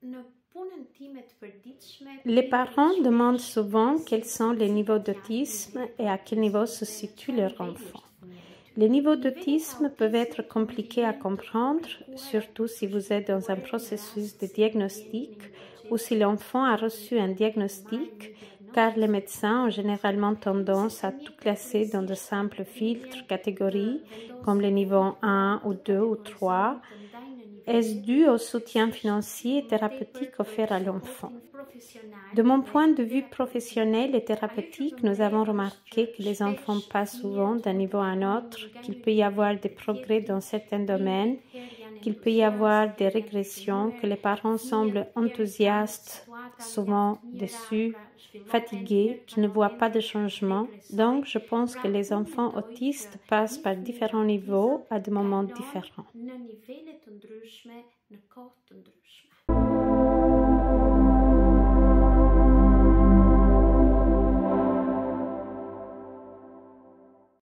Les parents demandent souvent quels sont les niveaux d'autisme et à quel niveau se situe leur enfant. Les niveaux d'autisme peuvent être compliqués à comprendre, surtout si vous êtes dans un processus de diagnostic ou si l'enfant a reçu un diagnostic, car les médecins ont généralement tendance à tout classer dans de simples filtres, catégories, comme les niveaux 1 ou 2 ou 3. Est-ce dû au soutien financier et thérapeutique offert à l'enfant? De mon point de vue professionnel et thérapeutique, nous avons remarqué que les enfants passent souvent d'un niveau à un autre, qu'il peut y avoir des progrès dans certains domaines, qu'il peut y avoir des régressions, que les parents semblent enthousiastes, souvent déçus, fatigués, qui ne voient pas de changement. Donc, je pense que les enfants autistes passent par différents niveaux à des moments différents.